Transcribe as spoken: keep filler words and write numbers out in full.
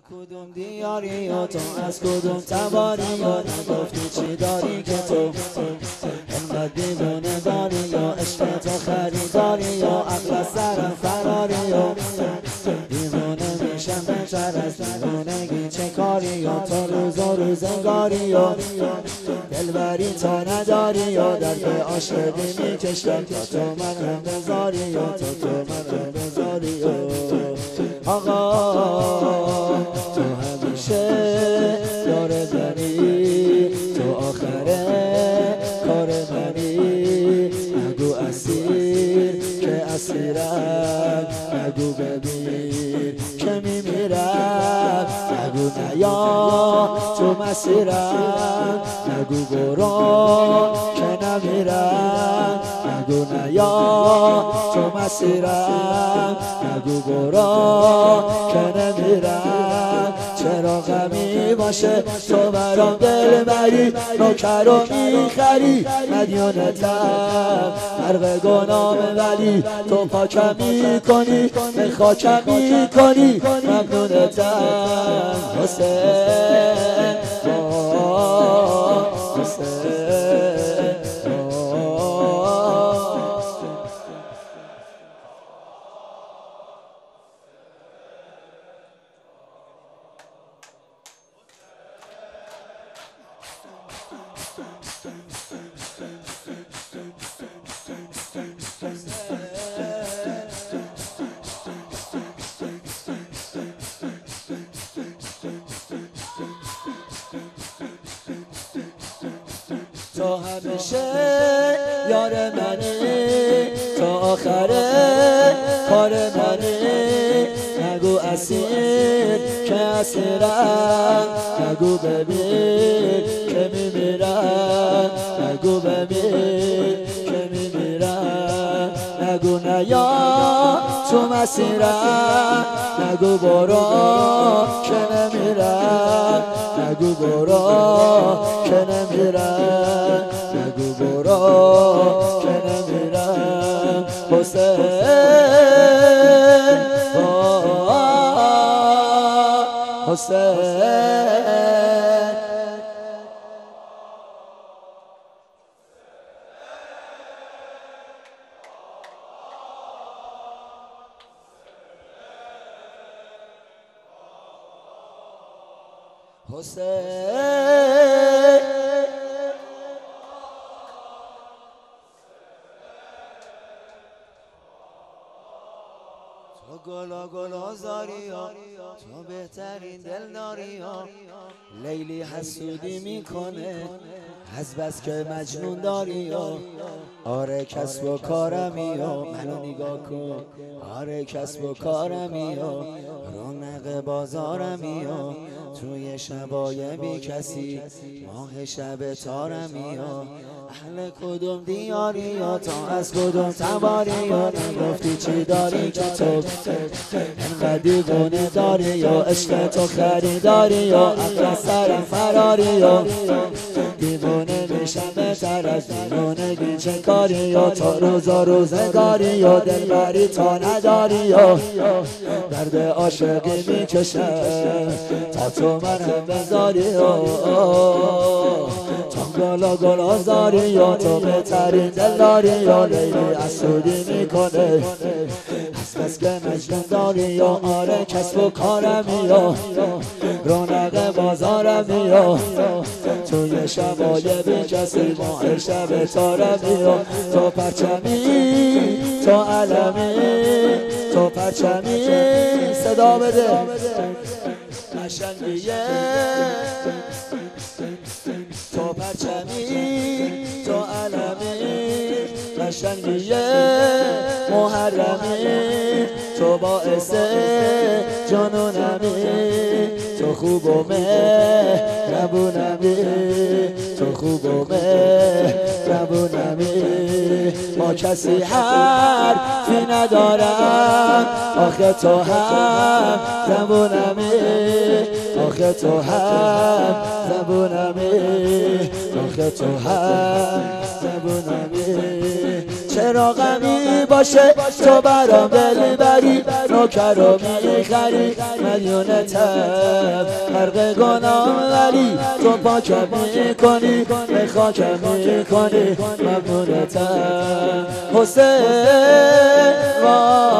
کدوم دیاری و تو از کدوم تباری یا نگفتی چی داری که تو انقدر دیوونه داری یا عشق تو خریداری یا عقل از سرم فراری یا دیوونه میشم بهتر از دیوونگی چه کاری یا تو روز و روزگاری یا دلبری تا نداری یا در به عاشقی میکشم تا تو من هم بذاری یا تو تو من هم بذاری یا آقا تو همیشه یار منی تو آخره کار منی نگو اسیر که اسیرم نگو ببین که میمیرم نگو نیا تو مسیرم نگو برو که نمیرم نگو نیا تو مسیرم نگو برو که نمیرم چرا غمی باشه تو برام دل بری نوکر رو میخری مدیونتم غرق گناه ولی تو پاکم میکنی به خاکم میکنی ممنونتم حسین حسین تو همیشه یار منی تو آخره کار منی نگو اسیر که اسیرم نگو ببین که میمیرم نگو ببین که میمیرم نگو نیا تو مسیرم نگو برو که نمیرم نگو برو که نمیرم نگو برو که نمیرم حسین حسین حسین تو گلا گلا زاری تو بهترین دل داری لیلی حسودی میکنه از بس که مجنون داری آره کسب و کارمی منو نگاه کن آره کسب و کارمی رونق بازارمی توی شبای بی کسی ماه شب تارمی اهل کدوم دیاری یا تو از کدوم تباری یا نگفتی چی داری که تو انقدر دیوونه داری یا عشق تو خریداری یا عقل سرم فراری یا دیوونه میشم بهتر از دیوونگی چه کاری یا تو روز و روزگاری یا دلبری تا نداری یا درد عاشقی میکشم تا تو من هم بذاری تو گلا گلا زاری یا تو بهترین دل داری یا لیلی حسودی میکنه از بس که مجنون داری یا آره کسب و کارمی یا رونق بازارمی یا توی شبای بی کسی ماه شب تارمی یا تو پرچمی تو علمی تو پرچمی صدا بده قشنگیه تو پرچمی تو علمی قشنگیه محرمی تو باعث جنونمی تو خوب و مهربونمی تو خوب و مهربونمی با کسی حرفی ندارم آخه تو هم زبونمی آخه تو هم زبونمی آخه تو هم زبونمی چه چرا غمی باشه تو برام دل بری نوکر رو میخری مدیونتم غرق گناه ولی تو پاکم میکنی به خاکم میکنی ممنونتم حسین